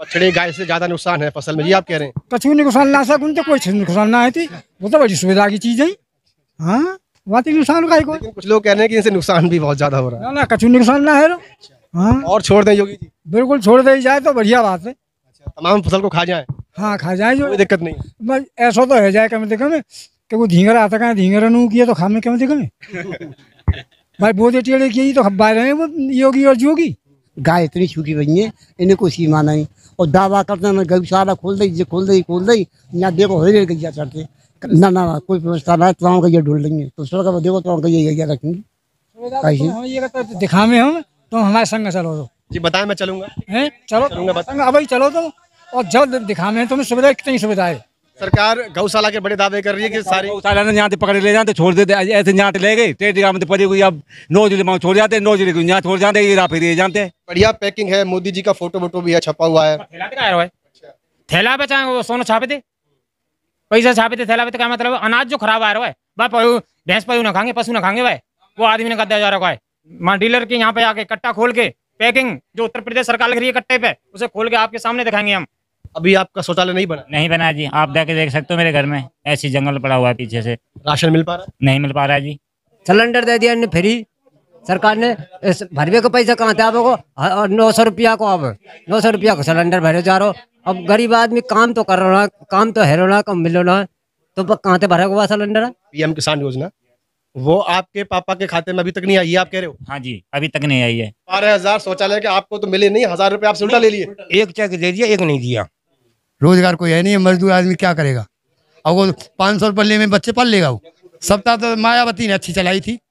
बछड़े गाय से ज्यादा नुकसान है फसल में, ये आप कह रहे हैं? कछु नुकसान ना सकूं तो कोई नुकसान ना है थी, वो तो बड़ी सुविधा की चीज है। हाँ, बात नुकसान का कोई। लेकिन कुछ लोग कह रहे हैं कि इनसे नुकसान भी बहुत ज्यादा हो रहा है। ना ना, कछु नुकसान ना है रो। हाँ, और छोड़ दें योगी जी? बिल्कुल छोड़ दे जाए तो बढ़िया बात है। तमाम फसल को खा जाए, हाँ, खा जाए जो, कोई दिक्कत नहीं है। बस ऐसा तो है जाए कम से कम कि वो धींगरा आता कहाँ धींगरा नू किया तो खाने कम से कम भाई बोधे टेढ़े किए तो खब्बा रहे हैं वो योगी और जोगी। गाय इतनी छूटी रही है, इन्हें कोई सीमा नहीं, और दावा करते हैं गौशाला खोल दी यहाँ देखो हो गैया चढ़ते ना ना ना कोई व्यवस्था ना, तो गैया ढूंढ लेंगे तो सड़क देखो तो गैया रखेंगे कैसे दिखावे हम तो हमारे संग चलो तो जी बताएं, मैं चलूंगा। हैं, चलो संग अब चलो तो, और जब दिखावे तुम्हें सुविधा कितनी सुविधा है। सरकार गौशाला के बड़े दावे कर रही है कि सारी गौशाला ने यहाँ से पकड़ ले जाते, छोड़ देते, ऐसे यहाँ ले गए टेट में पड़ी हुई, अब 9 जिले में छोड़ जाते, 9 जिले को यहाँ छोड़ जाते, ये फिर ये जानते हैं। बढ़िया पैकिंग है, मोदी जी का फोटो वोटो भी है छपा हुआ है। थैला पे चाहे वो सोना छापे थे, पैसा छापे थे थैला पे, क्या मतलब अनाज जो खराब आ रहा है भाई, भैंस पशु ना खाएंगे, पशु ना खाएंगे भाई, वो आदमी ने कहा जा रहा है मां डीलर के यहाँ पे आके कट्टा खोल के पैकिंग जो उत्तर प्रदेश सरकार लग रही है कट्टे पे, उसे खोल के आपके सामने दिखाएंगे हम। अभी आपका शौचालय नहीं बना? नहीं बना जी, आप जाके देख सकते हो मेरे घर में ऐसी जंगल पड़ा हुआ है पीछे से। राशन मिल पा रहा है? नहीं मिल पा रहा है जी। सिलेंडर दे दिया फ्री सरकार ने, भरवे का पैसा कहाँ थे आपको, 900 रुपया को, अब 900 रुपया को सिलेंडर भरे जा रहा हो। अब गरीब आदमी काम तो कर रहा, काम तो है ना, कम मिल रहा है, तो कहाँ से भरा हुआ सिलेंडर? पीएम किसान योजना वो आपके पापा के खाते में अभी तक नहीं आई है, आप कह रहे हो? हाँ जी, अभी तक नहीं आई है। 12,000 शौचालय के आपको तो मिले नहीं, 1,000 रुपए आपसे उल्टा ले लिए। एक चेक दे दिया, एक नहीं दिया। रोजगार कोई है नहीं, मजदूर आदमी क्या करेगा? और वो 500 रुपये में बच्चे पाल लेगा? वो सप्ताह तो मायावती ने अच्छी चलाई थी।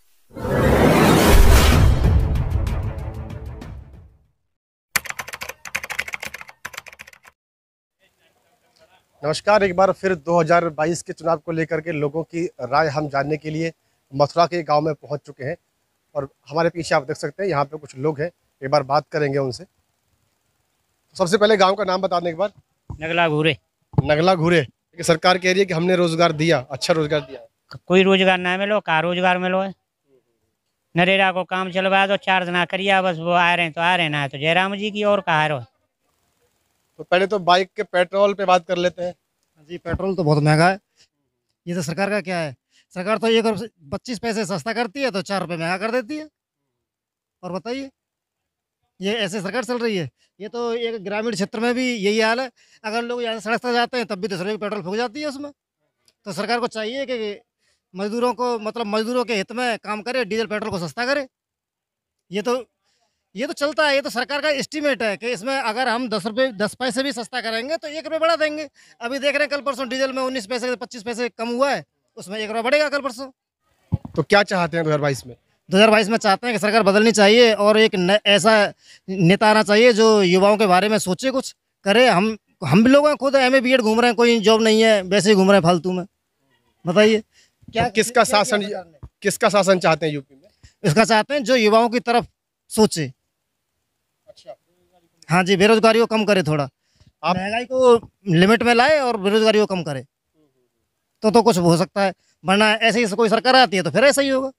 नमस्कार, एक बार फिर 2022 के चुनाव को लेकर के लोगों की राय हम जानने के लिए मथुरा के गांव में पहुंच चुके हैं और हमारे पीछे आप देख सकते हैं यहाँ पे कुछ लोग हैं, एक बार बात करेंगे उनसे। तो सबसे पहले गांव का नाम बता दें एक बार। नगला घूरे। नगला घूरे। सरकार कह रही है कि हमने रोजगार दिया, अच्छा रोजगार दिया। कोई रोजगार ना मिलो, का रोजगार मिलो है? नरेगा को काम चलवाया तो 4 दिन करिया, बस वो आ रहे हैं तो आ रहे ना, तो जयराम जी की और कहा रहो। तो पहले तो बाइक के पेट्रोल पे बात कर लेते हैं। जी, पेट्रोल तो बहुत महंगा है, ये तो सरकार का क्या है, सरकार तो 1 पैसे सस्ता करती है तो 4 रुपये महंगा कर देती है। और बताइए, ये ऐसे सरकार चल रही है? ये तो एक ग्रामीण क्षेत्र में भी यही हाल है, अगर लोग यहाँ सड़क पर जाते हैं तब भी 10 रुपये पेट्रोल फूक जाती है उसमें। तो सरकार को चाहिए कि मजदूरों को, मतलब मजदूरों के हित में काम करे, डीजल पेट्रोल को सस्ता करे। ये तो चलता है, ये तो सरकार का एस्टीमेट है कि इसमें अगर हम 10 पैसे भी सस्ता करेंगे तो 1 रुपये बढ़ा देंगे। अभी देख रहे हैं कल परसों डीजल में 19 पैसे से 25 पैसे कम हुआ है, उसमें 1 रुपया बढ़ेगा कल परसों। तो क्या चाहते हैं 2022 में? 2022 में चाहते हैं कि सरकार बदलनी चाहिए और एक ऐसा नेता आना चाहिए जो युवाओं के बारे में सोचे, कुछ करे। हम भी लोग हैं, खुद MA BEd घूम रहे हैं, कोई जॉब नहीं है, वैसे ही घूम रहे हैं फालतू में। बताइए क्या, तो किसका शासन चाहते हैं यूपी में? इसका चाहते हैं जो युवाओं की तरफ सोचे। अच्छा, हाँ जी, बेरोजगारी को कम करे, थोड़ा आप महंगाई को लिमिट में लाए और बेरोजगारी को कम करे तो कुछ हो सकता है, वरना ऐसे ही कोई सरकार आती है तो फिर ऐसा ही होगा।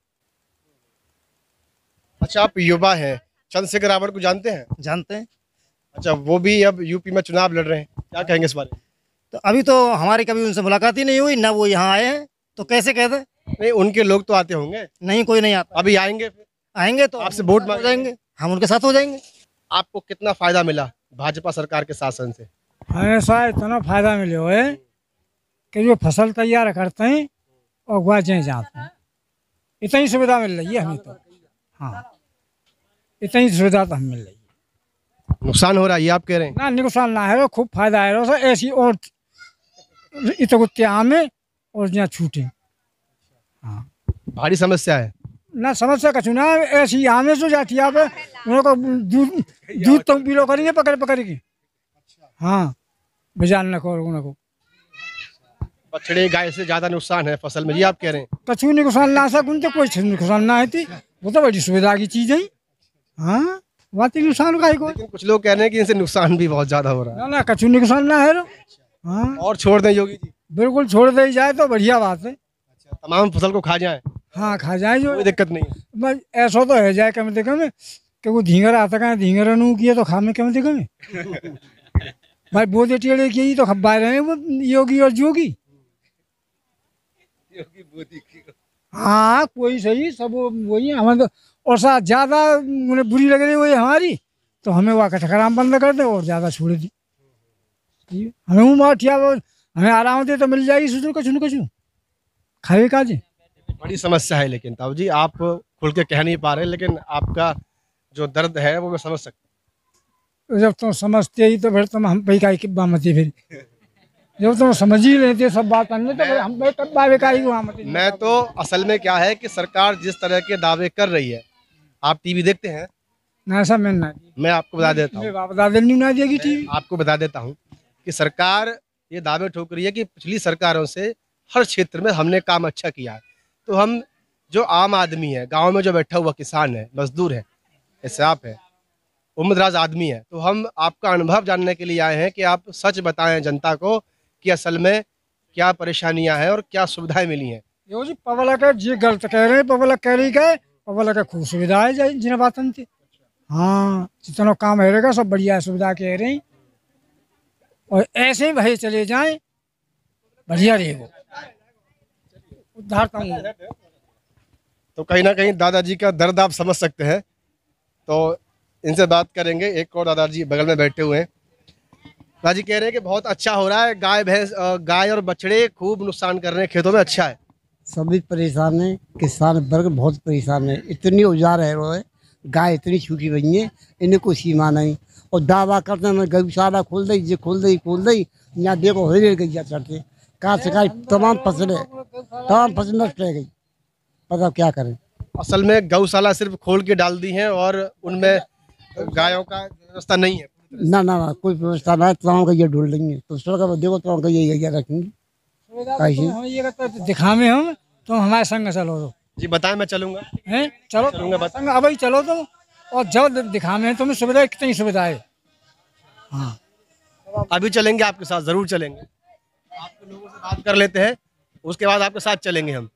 अच्छा, आप युवा हैं, चंद्रशेखर रावत को जानते हैं? जानते हैं। अच्छा, वो भी अब यूपी में चुनाव लड़ रहे हैं, क्या कहेंगे इस बारे में? तो अभी तो हमारी कभी उनसे मुलाकात ही नहीं हुई, ना वो यहाँ आए हैं, तो कैसे कहते? नहीं, उनके लोग तो आते होंगे। नहीं, कोई नहीं आता। अभी आएंगे? आएंगे तो आपसे वोट मांग जाएंगे, हम उनके साथ हो जाएंगे। आपको कितना फायदा मिला भाजपा सरकार के शासन से? ऐसा इतना फायदा मिले है कि जो फसल तैयार करते हैं और बेचें जाते हैं, इतनी सुविधा मिल रही है हमें तो। हाँ, इतनी सुविधा तो हम मिल रही है। नुकसान हो रहा है ये आप कह रहे हैं? ना, नुकसान ना है, खूब फायदा है सर। ऐसी और इतने और यहाँ छूटे। हाँ, भारी समस्या है ना, समस्या का चुना ऐसी आमे से जाती है। आप उनको दूध तो पी लो करेंगे पकड़ के। हाँ, बेजान न करो उनको। बछड़े गाय से ज्यादा नुकसान है फसल में, ये आप कह रहे हैं? कछु नुकसान ना सकूं तो कोई नुकसान ना है थी, वो तो बड़ी सुविधा की चीज है। हाँ, बात नुकसान का कोई। लेकिन कुछ लोग कह रहे हैं कि इनसे नुकसान भी बहुत ज्यादा हो रहा है। ना ना, कछु नुकसान ना है रो। हाँ, और छोड़ दें योगी जी? बिल्कुल छोड़ दे जाए तो बढ़िया बात है। तमाम फसल को खा जाए, हाँ, खा जाए जो, कोई दिक्कत नहीं है। बस ऐसा तो है जाए कम से कम कि वो धींगरा आता कहाँ धींगरा नू किया तो खाने कम से कम भाई बोधे टेढ़े की ही तो खब्बा रहे हैं वो योगी और जोगी। हाँ कोई सही सब वही हमें तो, और साथ ज्यादा उन्हें बुरी लग रही वही हमारी, तो हमें वहाँ कचकराम बंद कर दे और ज्यादा छोड़ दी। हमें वो माठिया हमें आराम दे तो मिल जाएगी सुधर कछु न कछु खाए काजे। बड़ी समस्या है, लेकिन ताऊ जी आप खुल के कह नहीं पा रहे, लेकिन आपका जो दर्द है वो मैं समझ सकता जब तुम समझते ही तो फिर तुम हम पे का बामती फिर जब तुम समझ ही लेते सब बात अन्य तो फिर हम पे कब बावे का ही बामती। हूँ। मैं तो असल में क्या है कि सरकार जिस तरह के दावे कर रही है, आप टीवी देखते हैं? ना ऐसा मैं ना मैं आपको बता देता हूँ, बाप दादे नहीं ना देगी टीवी। आपको बता देता हूँ कि सरकार ये दावे ठोक रही है कि पिछली सरकारों से हर क्षेत्र में हमने काम अच्छा किया है। तो हम जो आम आदमी है, गांव में जो बैठा हुआ किसान है, मजदूर है, जैसे आप है, उम्रदराज आदमी है, तो हम आपका अनुभव जानने के लिए आए हैं कि आप सच बताएं जनता को कि असल में क्या परेशानियां हैं और क्या सुविधाएं मिली हैं। यो जी पब्लिक है जी गलत कह रहे हैं, पब्लिक कह रही है पब्लिक खूब सुविधा है जिन बातन थी। हाँ जितना काम रहेगा सब बढ़िया सुविधा कह रहे हैं और ऐसे ही भाई चले जाएं बढ़िया रहेगा। उद्धारता हूँ तो कहीं ना कहीं दादाजी का दर्द आप समझ सकते हैं। तो इनसे बात करेंगे, एक और दादाजी बगल में बैठे हुए हैं। दादाजी कह रहे हैं कि बहुत अच्छा हो रहा है, गाय भैंस गाय और बछड़े खूब नुकसान कर रहे हैं खेतों में, अच्छा है। सभी परेशान है, किसान वर्ग बहुत परेशान है। इतनी औजार है वो है, गाय इतनी छूटी हुई है, इन्हें कोई सीमा नहीं। और दावा करते हैं गौशाला खोल दी ये खोल दी, यहाँ देखो हरे गैया चढ़ते कहाँ से कहाँ तमाम फसल नष्ट रह गई। बताओ क्या करें। असल में गौशाला सिर्फ खोल के डाल दी है और उनमें गायों का व्यवस्था नहीं है। ना ना ना कोई व्यवस्था ना है, तमाम गैया ढूंढ लेंगे तो सड़क पर देखो तमाम गैया रखेंगे। हम ये कहते दिखावे हम तो हमारे संग चलो तो जी बताएं, मैं चलूंगा। हैं चलो चलूंगा संग अब ही चलो तुम और जब दिखावे तुम्हें सुविधा कितनी सुविधा है। हाँ अभी चलेंगे आपके साथ, जरूर चलेंगे। आपके लोगों से बात कर लेते हैं, उसके बाद आपके साथ चलेंगे हम।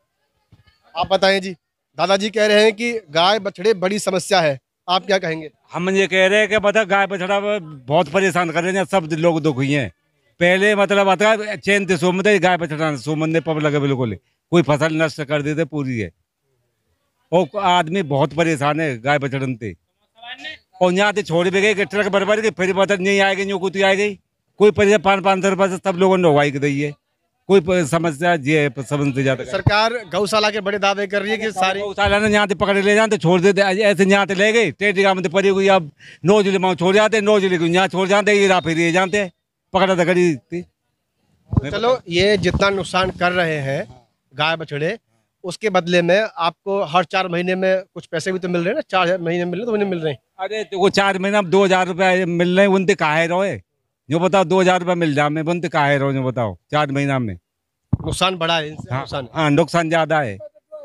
आप बताएं जी, दादाजी कह रहे हैं कि गाय बछड़े बड़ी समस्या है, आप क्या कहेंगे? हम ये कह रहे हैं कि मतलब गाय बछड़ा बहुत परेशान कर रहे हैं, सब लोग दुखी हैं। पहले मतलब आता चैन थे सोमत गाय बछड़ा सोमन ने पब लगे बिल्कुल, कोई फसल नष्ट कर देते पूरी है। और आदमी बहुत परेशान है गाय बछड़न से। और यहाँ से छोड़ भी गए ट्रक बरबर के फिर बता नहीं आएगी, यूँ कुछ आएगी। कोई पैसे 500 रुपये से सब लोगों ने उगाई के दी है। कोई समस्या ये समझते जाते। सरकार गौशाला के बड़े दावे कर रही है कि सारी गौशाला ने यहाँ से पकड़ ले जाते, छोड़ देते, ऐसे यहाँ से ले गए टेटी गाँव में पड़ी हुई, अब 9 जिले में छोड़ जाते, 9 जिले को यहाँ छोड़ जाते, ये फिर ये जानते पकड़ा था कड़ी थी। चलो ये जितना नुकसान कर रहे हैं गाय बछड़े, उसके बदले में आपको हर 4 महीने में कुछ पैसे भी तो मिल रहे हैं ना। 4 महीने मिल रहे तो उन्हें मिल रहे हैं। अरे तो वो 4 महीना 2000 रुपये मिल रहे हैं, उनसे काहे रोए जो बताओ। 2000 रुपये मिल जाए, मैं उनसे काहे रो जो बताओ। 4 महीना में नुकसान बड़ा है इनसे। हाँ नुकसान ज्यादा है।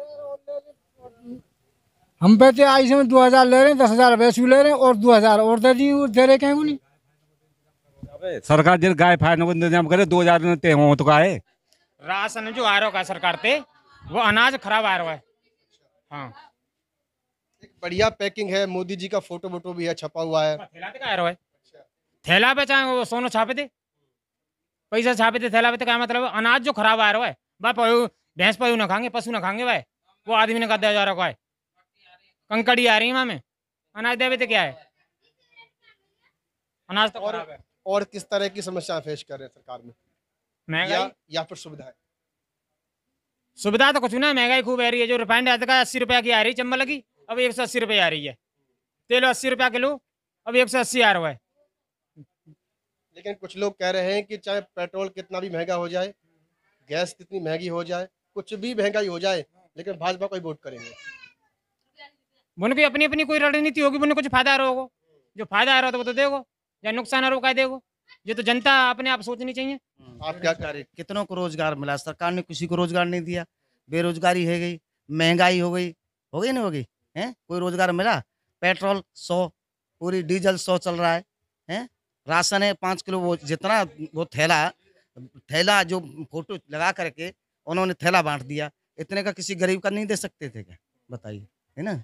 हम पैसे आई से 2000 ले रहे हैं, 10,000 वैसे ले रहे हैं और 2000 और दे रहे कहीं नहीं। सरकार जब गाय फायन को इंतजाम करे 2000 हो तो काहे। राशन जो आ रहा है सरकार पे वो अनाज खराब आ रहा है। हाँ एक बढ़िया पैकिंग है, मोदी जी का फोटो वोटो भी है छपा हुआ है। थैला पे आ रहा है, थैला पे चाहे वो सोना छापे थे, पैसा छापे थे थैला पे, तो क्या मतलब अनाज जो खराब आ रहा है वह भैंस पशु ना खाएंगे, पशु ना खाएंगे भाई, वो आदमी ने कहा जा रहा है। कंकड़ी आ रही है में अनाज देवे तो क्या है, अनाज तो खराब है। और किस तरह की समस्या फेस कर रहे हैं सरकार में? महंगाई या फिर सुविधाएं? सुविधा तो कुछ ना, महंगाई खूब आ रही है। जो रिफाइंड आता का 80 रुपया की आ रही चंबल की, अब 180 रुपये आ रही है। तेल 80 रुपया किलो, अब 180 आ रहा है। लेकिन कुछ लोग कह रहे हैं कि चाहे पेट्रोल कितना भी महंगा हो जाए, गैस कितनी महंगी हो जाए, कुछ भी महंगाई हो जाए, लेकिन भाजपा को ही वोट करेंगे। उनकी अपनी अपनी कोई रणनीति होगी, उन्हें कुछ फायदा आ रहा होगा। जो फायदा आ रहा हो तो वो तो देगो, या नुकसान आ रहा हो क्या देगो। ये तो जनता अपने आप सोचनी चाहिए। आप क्या कह रहे हैं? कितनों को रोजगार मिला, सरकार ने किसी को रोजगार नहीं दिया। बेरोजगारी है गई, महंगाई हो गई नहीं हो गई है, कोई रोजगार मिला? पेट्रोल 100, पूरी डीजल 100 चल रहा है। राशन है 5 किलो, वो जितना वो थैला जो फोटो लगा करके उन्होंने थैला बांट दिया। इतने का किसी गरीब का नहीं दे सकते थे क्या, बताइए, है ना।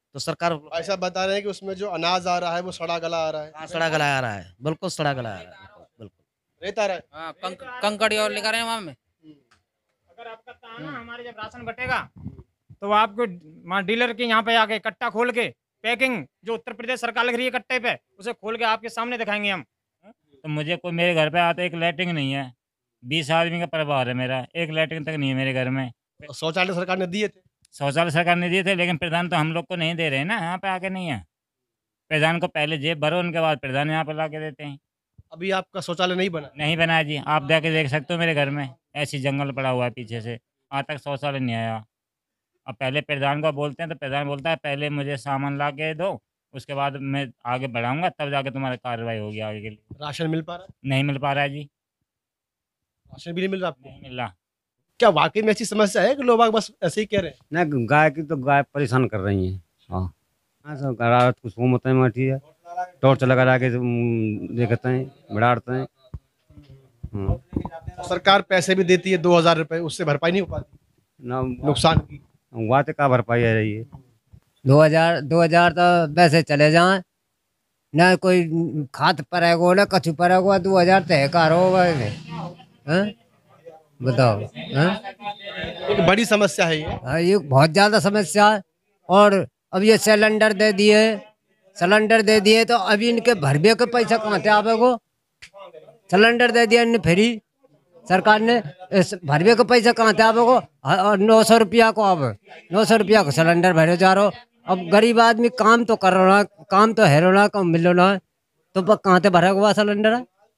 तो सरकार ऐसा बता रहे हैं कि उसमें जो अनाज आ रहा है वो सड़ा गला आ रहा है, सड़ा गला आ रहा है, बिल्कुल सड़ा गला आ रहा है, बिल्कुल। रेत आ रहा है। हाँ, कंकड़ी और लेकर आए वहाँ में। अगर आपका ताना हमारे जब राशन बटेगा तो आपको वहाँ डीलर के यहाँ पे आके कट्टा खोल के पैकिंग जो उत्तर प्रदेश सरकार लग रही है कट्टे पे, उसे खोल के आपके सामने दिखाएंगे हम। तो मुझे कोई मेरे घर पे आते एक लैट्रिन नहीं है, 20 आदमी का परिवार है मेरा, एक लैट्रिन तक नहीं है मेरे घर में। शौचालय सरकार ने दिए थे, शौचालय सरकार ने दिए थे, लेकिन प्रधान तो हम लोग को नहीं दे रहे हैं ना, यहाँ पे आके नहीं है। प्रधान को पहले जेब भरो, उनके बाद प्रधान यहाँ पे ला के देते हैं। अभी आपका शौचालय नहीं बना। नहीं बनाया जी, आप जाके देख सकते हो मेरे घर में ऐसी जंगल पड़ा हुआ है पीछे से, आज तक शौचालय नहीं आया। अब पहले प्रधान को बोलते हैं तो प्रधान बोलता है पहले मुझे सामान ला के दो, उसके बाद मैं आगे बढ़ाऊंगा, तब जाके तुम्हारी कार्रवाई होगी आगे के लिए। राशन मिल पा रहा है? नहीं मिल पा रहा है जी, राशन भी नहीं मिल रहा आपको? नहीं मिल रहा। क्या वाकई में ऐसी समस्या है कि लोग बस ऐसे ही कह रहे हैं? ना गाय की तो गाय परेशान कर रही है। हाँ सब रात को सोमते हैं बैठी है, टॉर्च लगा के देखते हैं, बिड़ाड़ते हैं। सरकार पैसे भी देती है 2000 रुपए, उससे भरपाई नहीं हो पाती ना नुकसान की। वहाँ का भरपाई है रही है। 2000 तो वैसे चले जाए ना, कोई खाद पड़ेगो ना कछु पड़ेगो, 2000 तय करो बताओ। एक बड़ी समस्या है ये। हाँ, ये बहुत ज़्यादा समस्या है। और अब ये सिलेंडर दे दिए तो अभी इनके भरबे के पैसा कहाँ से आवेगो? सिलेंडर दे दिया इन्हें फ्री सरकार ने, इस भरबे के पैसा कहाँ से आवेगो? और 900 रुपया को, अब 900 रुपया को सिलेंडर भरे जा रहा हो। अब गरीब आदमी काम तो कर रहा, काम तो है रहा, काम मिल रहा है, तो कहाँ से भरेगा हुआ सिलेंडर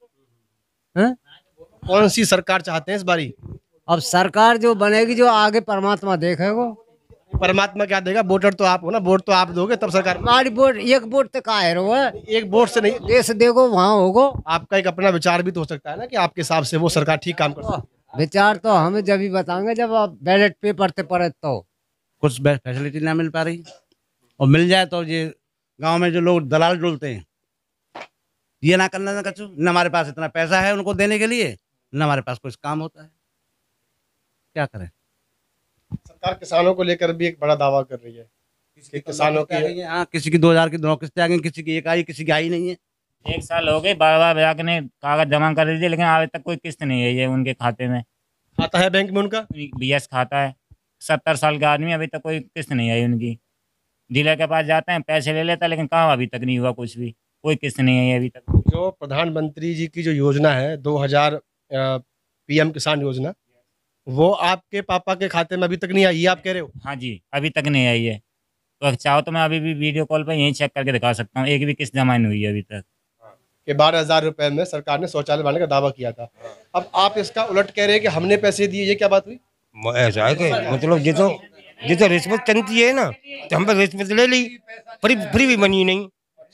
है? कौन सी सरकार चाहते हैं इस बारी? अब सरकार जो बनेगी, जो आगे परमात्मा देखेगो। परमात्मा क्या देगा? वोटर तो आप हो ना, वोट तो आप दोगे तब सरकार। हमारी वोट, एक वोट तो का है रो, एक वोट से नहीं देश देखो वहाँ होगो। आपका एक अपना विचार भी तो हो सकता है ना कि आपके हिसाब से वो सरकार ठीक काम कर सकती है। विचार तो हमें जब ही बताएंगे जब आप बैलेट पेपर पे पड़े तो। कुछ फैसिलिटी ना मिल पा रही, और मिल जाए तो ये गांव में जो लोग दलाल डुलते हैं, ये ना करना ना कछु, न हमारे पास इतना पैसा है उनको देने के लिए, न हमारे पास कुछ काम होता है, क्या करें। सरकार किसानों को लेकर भी एक बड़ा दावा कर रही है कि किसानों की, हाँ, किसी की 2000 की 2 किस्तें आ गई, किसी की एक आई, किसी की आई नहीं है। 1 साल हो गए, बार बैंक ने कागज जमा कर दीजिए, लेकिन आज तक कोई किस्त नहीं है ये उनके खाते में। खाता है बैंक में उनका? BS खाता है, 70 साल के आदमी, अभी तक कोई किस्त नहीं आई उनकी। डीलर के पास जाते हैं, पैसे ले लेता है, लेकिन कहाँ अभी तक नहीं हुआ कुछ भी, कोई किस्त नहीं आई अभी तक। जो प्रधानमंत्री जी की जो योजना है 2000 PM किसान योजना, वो आपके पापा के खाते में अभी तक नहीं आई, ये आप कह रहे हो? हाँ जी, अभी तक नहीं आई है। तो चाहो तो मैं अभी भी वीडियो कॉल पे यहीं चेक करके दिखा सकता हूँ, एक भी किस्त जमा नहीं हुई है अभी तक। कि 12,000 रुपए में सरकार ने शौचालय बनाने का दावा किया था, अब आप इसका उलट कह रहे हैं कि हमने पैसे दिए, ये क्या बात हुई? ऐसा है कि मतलब जितो रिश्वत चलती है ना, तो हम पर रिश्वत ले ली, फ्री भी बनी नहीं,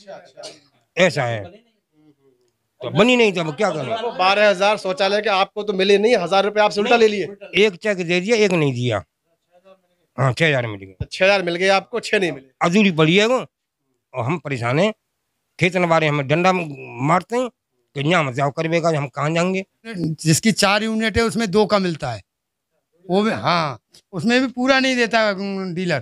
ऐसा है, तो बनी नहीं तो अब क्या करें। 12,000 शौचालय के आपको तो मिले नहीं, 1000 रुपए आपसे उल्टा ले लिए। एक चेक दे दिया, एक नहीं दिया। हाँ, 6000 मिल गए। 6000 मिल गए आपको, 6 नहीं मिले। अधूरी पड़ी है वो, और हम परेशान हैं। खेत नवारे हमें डंडा मारते हैं कि यहाँ मत जाओ करवेगा, हम कहाँ जाएंगे। जिसकी 4 यूनिट है उसमें 2 का मिलता है, वो भी हाँ, उसमें भी पूरा नहीं देता डीलर।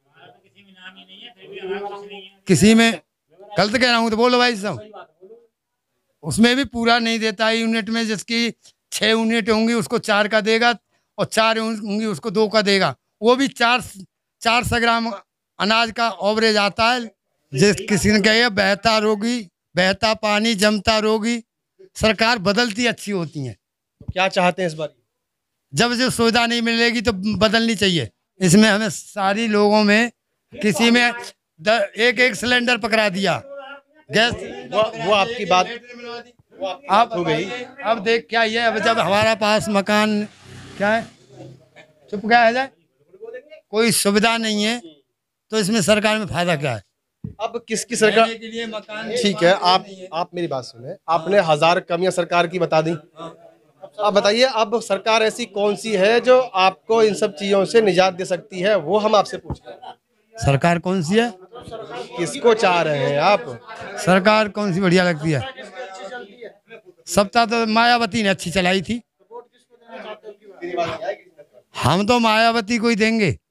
किसी में गलत कह रहा हूँ तो बोलो भाई साहब, उसमें भी पूरा नहीं देता है यूनिट में। जिसकी 6 यूनिट होंगी उसको 4 का देगा, और 4 होंगी उसको 2 का देगा। वो भी 400 ग्राम अनाज का ओवरेज आता है। जिस किसी ने कहे बहता रोगी, बहता पानी जमता रोगी। सरकार बदलती अच्छी होती है। क्या चाहते हैं इस बार? जब जो सुविधा नहीं मिलेगी तो बदलनी चाहिए। इसमें हमें सारी लोगों में किसी में एक सिलेंडर पकड़ा दिया गैस, वो आपकी बात अब हो गई। अब देख क्या ये, अब जब हमारा पास मकान क्या है, चुप क्या है जाए, कोई सुविधा नहीं है, तो इसमें सरकार में फायदा क्या है? अब किसकी सरकार के लिए मकान ठीक है, आप मेरी बात सुने, आपने 1000 कमियां सरकार की बता दी। अब बताइए, अब सरकार ऐसी कौन सी है जो आपको इन सब चीजों से निजात दे सकती है, वो हम आपसे पूछ रहे हैं। सरकार कौन सी है? किसको चाह रहे हैं आप? सरकार कौन सी बढ़िया लगती है? सप्ताह तो मायावती ने अच्छी चलाई थी। हम तो मायावती को ही देंगे।